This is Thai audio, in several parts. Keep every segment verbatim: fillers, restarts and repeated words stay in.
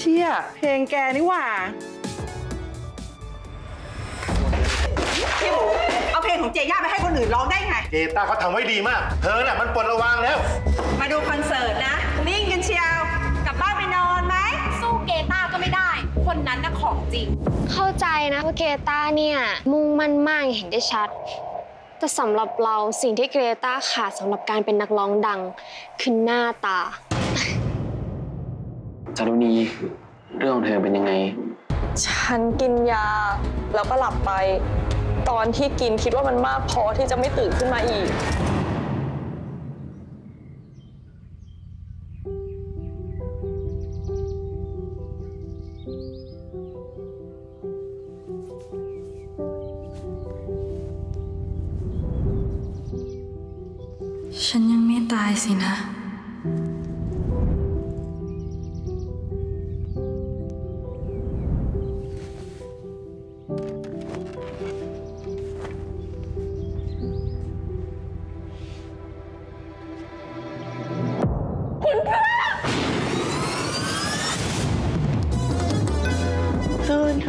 เชี่ยเพลงแกนี่หว่าพี่หมูเอาเพลงของเจย่าไปให้คนอื่นร้องได้ไงเกต้าเขาทำไว้ดีมากเธอน่ะมันปลดระวางแล้วมาดูคอนเสิร์ตนะนิ่งกันเชียวกลับบ้านไปนอนไหมสู้เกต้าก็ไม่ได้คนนั้นน่ะของจริงเข้าใจนะว่าเกต้าเนี่ยมุ่งมั่นมากเห็นได้ชัดแต่สำหรับเราสิ่งที่เกต้าขาดสำหรับการเป็นนักร้องดังคือหน้าตาจารุณีเรื่องของเธอเป็นยังไงฉันกินยาแล้วก็หลับไปตอนที่กินคิดว่ามันมากพอที่จะไม่ตื่นขึ้นมาอีกฉันยังไม่ตายสินะคุณพระตื่น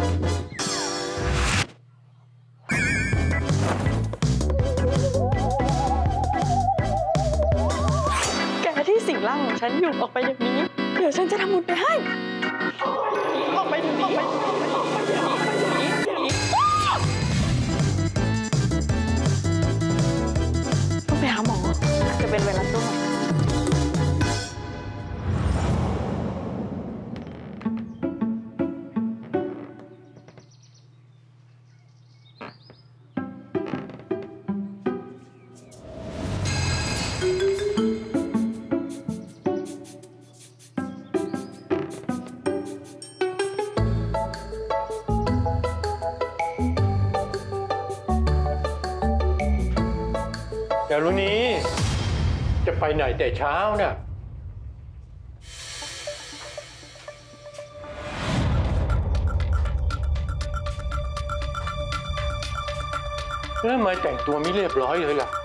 ที่สิ่งร่างของฉันอยู่ออกไปอย่างนี้เดี๋ยวฉันจะทำบุญไปให้ออกไปออกไปออกไปออกไปออกไปอย่างนี้อย่างนี้ต้องไปหาหมอจะเป็นไวรัสตัวใหม่จารุณีจะไปไหนแต่เช้าน่ะแล้วทำไมแต่งตัวไม่เรียบร้อยเลยล่ะ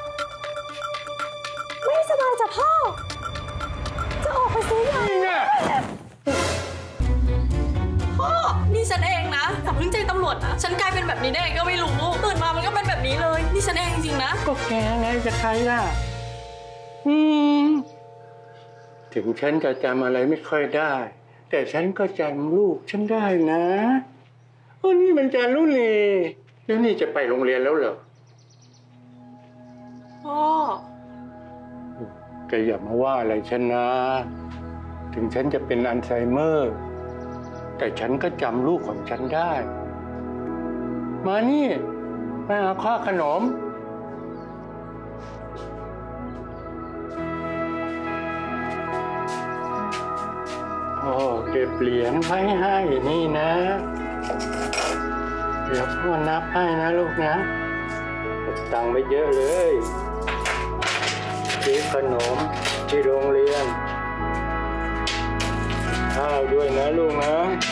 ไม่สบายจ้ะพ่อจะออกไปซื้อยาพ่อนี่ฉันเองนะอย่าเพิ่งใจตำรวจนะฉันกลายเป็นแบบนี้ได้ไงก็ไม่รู้ตื่นมามันก็เป็นแบบนี้เลยนี่ฉันเองจริงๆนะก็แกไงจะใครล่ะอืมถึงฉันจะจำอะไรไม่ค่อยได้แต่ฉันก็จำลูกฉันได้นะโอ้นี่มันจารุณีแล้วนี่จะไปโรงเรียนแล้วเหรอพ่อแกอย่ามาว่าอะไรฉันนะถึงฉันจะเป็นอัลไซเมอร์แต่ฉันก็จำลูกของฉันได้มานี่มาหาข้าขนมโอ้เก็บเหรียญไว้ให้นี่นะเดี๋ยวพ่อนับให้นะลูกนะตังค์ไม่เยอะเลยซื้อขนมที่โรงเรียนข้าวด้วยนะลูกนะ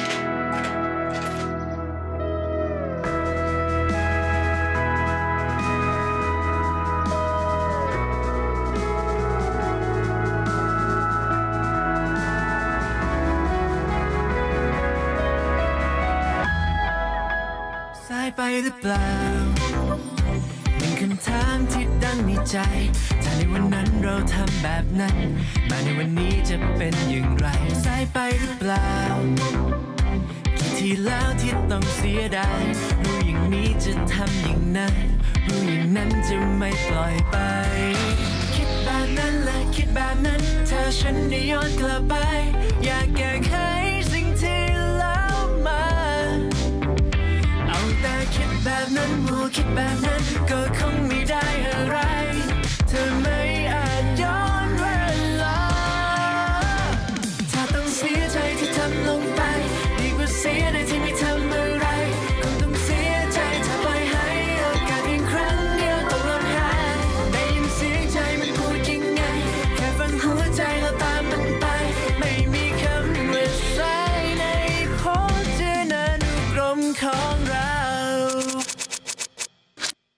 สายไปหรือเปล่าเป็นคำถามที่ดังในใจถ้าในวันนั้นเราทำแบบนั้นมาในวันนี้จะเป็นอย่างไรสายไปหรือเปล่ากี่ทีแล้วที่ต้องเสียดายรู้อย่างนี้จะทำอย่างนั้นรู้อย่างนั้นจะไม่ปล่อยไปคิดแบบนั้นและคิดแบบนั้นถ้าฉันได้ย้อนกลับไปอยากแก้ไขสิ่งที่แล้วมาเอาแต่คิดแบบนั้นมัวคิดแบบนั้นก็คงไม่ได้อะไรเธอไม่อาจย้อนเวลาถ้าต้องเสียใจที่ทำลงไปดีกว่าเสียในที่ไม่ทำอะไรคงต้องเสียใจถ้าปล่อยให้โอกาสเพียงครั้งเดียวต้องลดหายได้ยินเสียงใจมันพูดยังไงแค่ฟังหัวใจแล้วตามมันไปไม่มีคำว่าสายในพจนานุกรมของเรา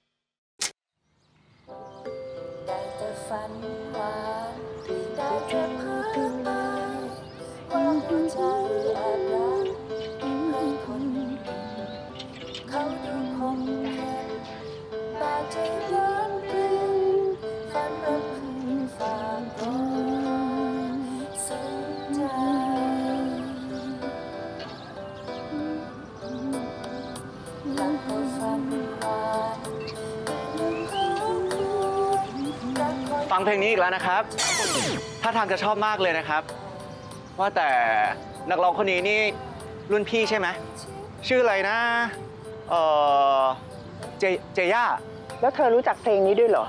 ฟังเพลงนี้อีกแล้วนะครับถ้าทางจะชอบมากเลยนะครับว่าแต่นักร้องคนนี้นี่รุ่นพี่ใช่ไหมชื่ออะไรนะเออเจเจย่าแล้วเธอรู้จักเพลงนี้ด้วยเหรอ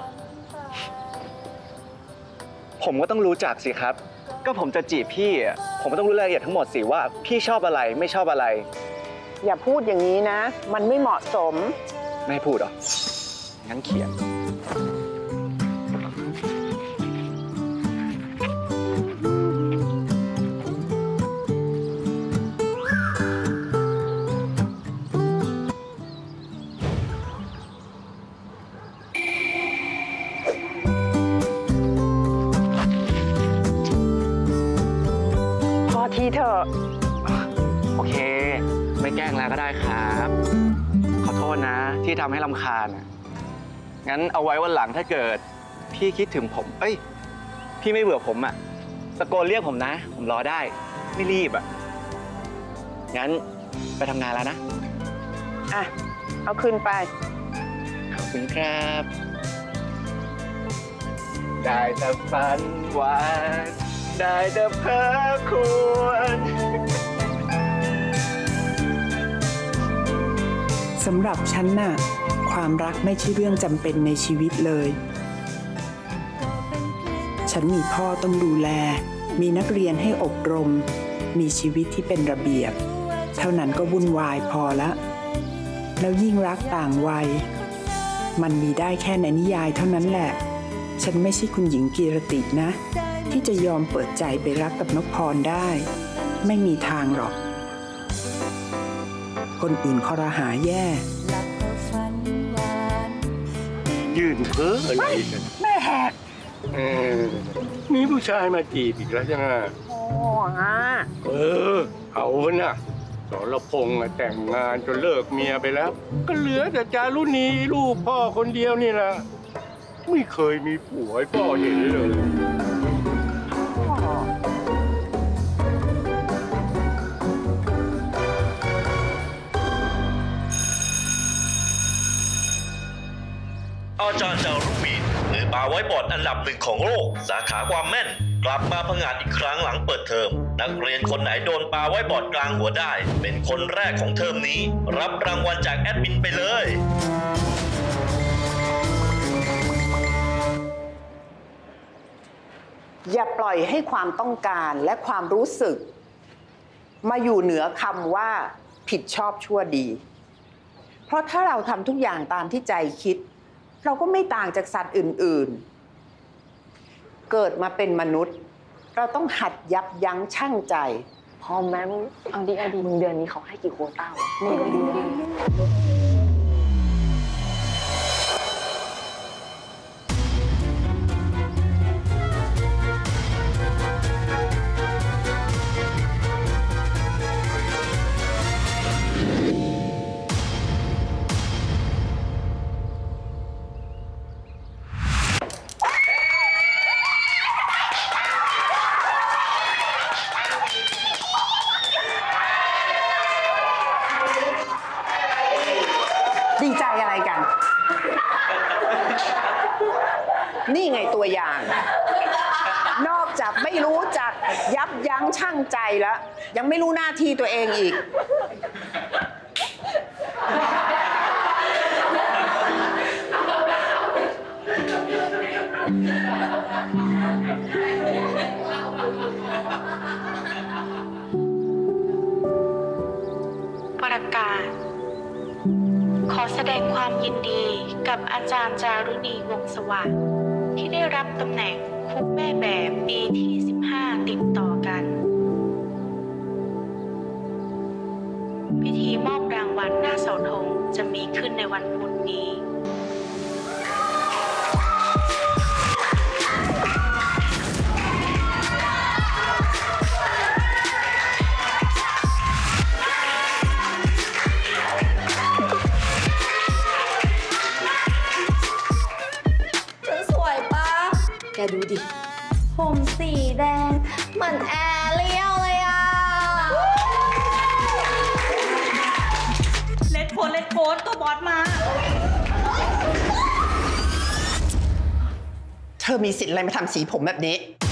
ผมก็ต้องรู้จักสิครับก็ผมจะจีบพี่ผมก็ต้องรู้รายละเอียดทั้งหมดสิว่าพี่ชอบอะไรไม่ชอบอะไรอย่าพูดอย่างนี้นะมันไม่เหมาะสมไม่พูดหรองั้นเขียนทีเถอะโอเคไม่แกล้งแล้วก็ได้ครับขอโทษนะที่ทำให้รำคาญงั้นเอาไว้วันหลังถ้าเกิดพี่คิดถึงผมเอ้ยพี่ไม่เบื่อผมอ่ะตะโกนเรียกผมนะผมรอได้ไม่รีบอ่ะงั้นไปทำงานแล้วนะอ่ะเอาคืนไปขอบคุณครับได้แต่ฝันหวานได้แต่เพ้อควรสำหรับฉันน่ะความรักไม่ใช่เรื่องจำเป็นในชีวิตเลยฉันมีพ่อต้องดูแลมีนักเรียนให้อบรมมีชีวิตที่เป็นระเบียบเท่านั้นก็วุ่นวายพอละแล้วยิ่งรักต่างวัยมันมีได้แค่ในนิยายเท่านั้นแหละฉันไม่ใช่คุณหญิงกีรตินะที่จะยอมเปิดใจไปรักกับนพพรได้ไม่มีทางหรอกคนอื่นคอรหาแย่ยืนเพ้ออะไรกันแม่แหกเออมีผู้ชายมาจีบอีกแล้วใช่ไหมโอ้ฮะเออเอาน่ะสรพงษ์แต่งงานจนเลิกเมียไปแล้วก็เหลือแต่จารุณีลูกพ่อคนเดียวนี่แหละไม่เคยมีผัวให้พ่อเห็นเลยอาจารย์จารุณีมือปาไว้บอร์ดอันดับหนึ่งของโลกสาขาความแม่นกลับมาผงาดอีกครั้งหลังเปิดเทอมนักเรียนคนไหนโดนปาไว้บอร์ดกลางหัวได้เป็นคนแรกของเทอมนี้รับรางวัลจากแอดมินไปเลยอย่าปล่อยให้ความต้องการและความรู้สึกมาอยู่เหนือคำว่าผิดชอบชั่วดีเพราะถ้าเราทำทุกอย่างตามที่ใจคิดเราก็ไม่ต่างจากสัตว์อื่นๆเกิดมาเป็นมนุษย์เราต้องหัดยับยั้งชั่งใจพอแม่เอาดีเอาดีมึงเดือนนี้เขาให้กี่โควต้าวะมึงดีดีดีใจอะไรกันนี่ไงตัวอย่างนอกจากไม่รู้จักยับยั้งชั่งใจแล้วยังไม่รู้หน้าที่ตัวเองอีกประกาศขอแสดงความยินดีกับอาจารย์จารุณีวงศ์สวัสดิ์ที่ได้รับตำแหน่งครูแม่แบบปีที่สิบห้าติดต่อกันพิธีมอบรางวัลหน้าเสาธงจะมีขึ้นในวันพุธนี้แกดูดิผมสีแดงเหมือนแอเรียลเลยอ่ะเลดโค้ดเลดโค้ดตัวบอสมาทธอมีสิทธิ์อะไรมาทำสีผมแบบนี้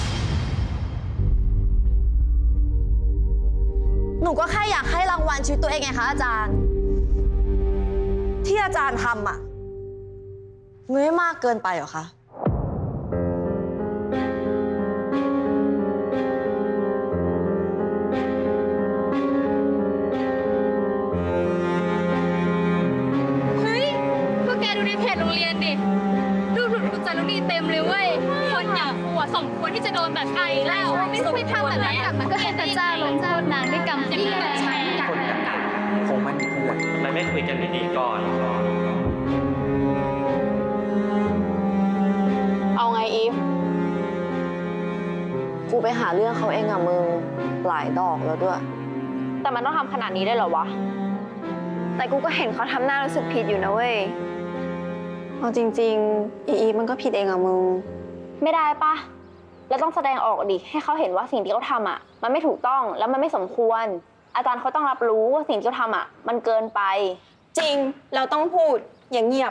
หนูก็แค่อยากให้รางวัลชีวิตตัวเองไงคะอาจารย์ ที่อาจารย์ทำอ่ะมันไม่มากเกินไปหรอคะเฮ้ยพวกแกดูในเพจโรงเรียนดิรูปหลุดถูกใจแล้วดีเต็มเลยเว้ยคนอย่างกูอะสมควรที่จะโดนแบบไอ้แล้วไม่ควรทำแบบนั้นกลับมันก็เห็นแต่จ้าลงโทษนางด้วยกรรมที่แบบใช้คนกับคงมันควรทำไมไม่คุยกันดีๆก่อนเอาไงอีฟกูไปหาเรื่องเขาเองอะมึงหลายดอกแล้วด้วยแต่มันต้องทำขนาดนี้ได้เหรอวะแต่กูก็เห็นเขาทำหน้ารู้สึกผิดอยู่นะเว้ยเอาจริงๆอีฟมันก็ผิดเองอะมึงไม่ได้ปะแล้วต้องแสดงออกดิให้เขาเห็นว่าสิ่งที่เขาทำอะมันไม่ถูกต้องแล้วมันไม่สมควรอาจารย์เขาต้องรับรู้ว่าสิ่งที่เขาทำอะมันเกินไปจริงเราต้องพูดอย่างเงียบ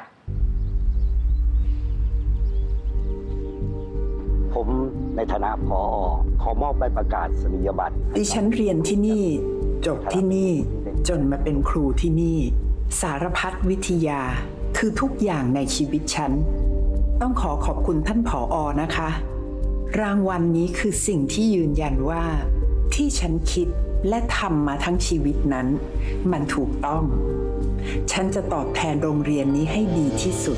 ผมในฐานะผอ.ขอมอบใบประกาศนียบัตรดิฉันเรียนที่นี่จบที่นี่จนมาเป็นครูที่นี่สารพัดวิทยาคือทุกอย่างในชีวิตฉันต้องขอขอบคุณท่านผอ.นะคะรางวัล น, นี้คือสิ่งที่ยืนยันว่าที่ฉันคิดและทำมาทั้งชีวิตนั้นมันถูกต้องฉันจะตอบแทนโรงเรียนนี้ให้ดีที่สุด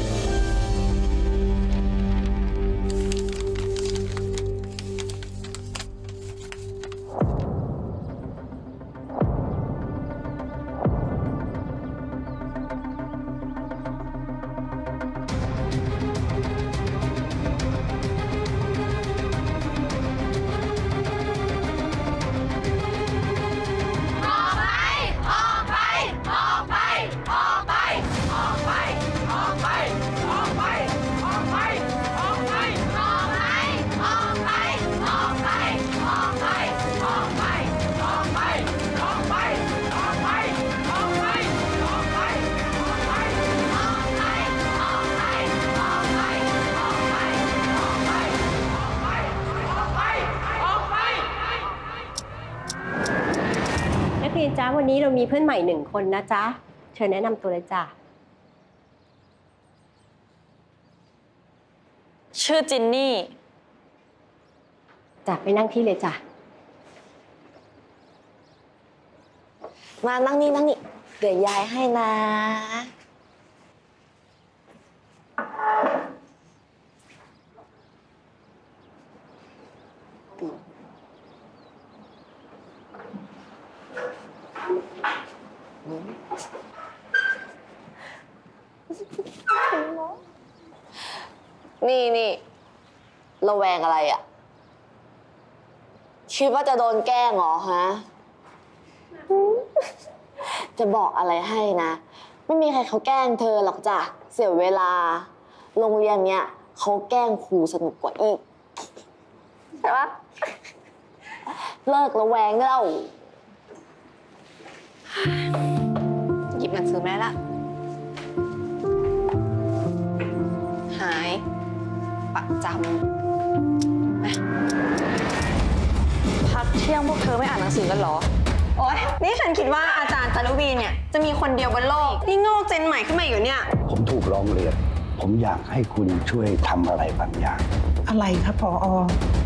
จ้าวันนี้เรามีเพื่อนใหม่หนึ่งคนนะจ๊ะเชิญแนะนำตัวเลยจ้ะชื่อจินนี่จ้ะไปนั่งที่เลยจ้ะมานั่งนี่นั่งนี่เดี๋ยวยายให้นะนี่นี่ระแวงอะไรอ่ะคิดว่าจะโดนแกล้งเหรอฮะจะบอกอะไรให้นะไม่มีใครเขาแกล้งเธอหรอกจ้ะเสียเวลาโรงเรียนเนี้ยเขาแกล้งครูสนุกกว่าอีกใช่ปะเลิกระแวงเล่าหยิบหนังสือแม่ละหายประจำพักเที่ยงพวกเธอไม่อ่านหนังสือกันเหรอโอ๊ยนี่ฉันคิดว่าอาจารย์จารุวีเนี่ยจะมีคนเดียวบนโลกนี่โง่เจนใหม่ขึ้นมาอยู่เนี่ยผมถูกร้องเรียนผมอยากให้คุณช่วยทำอะไรบางอย่างอะไรคะผอ.อ